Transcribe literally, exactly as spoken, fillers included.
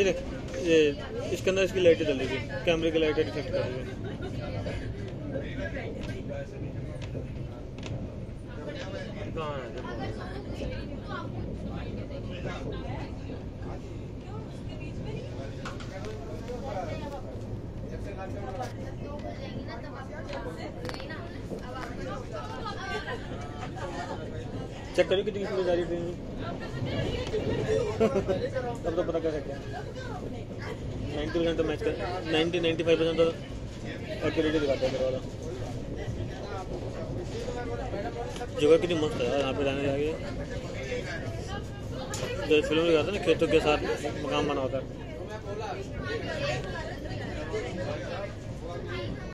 ये देख, ये इसके अंदर इसकी लाइटें जलेगी, कैमरे की लाइटें डिटेक्ट करेगी। चेक करिए कितनी स्पीड जा रही ट्रेन में। अब तो पता कर सकते हैं नाइन्टी परसेंट तो मैच कर नाइन्टी नाइन्टी फाइव परसेंट तो एक्यूरेटी दिखाता है मेरे वाला। जगह कितनी मस्त है यार यहाँ पे जाने जाके। जो फिल्म में दिखाता है ना खेतों के साथ मकान बना होता है।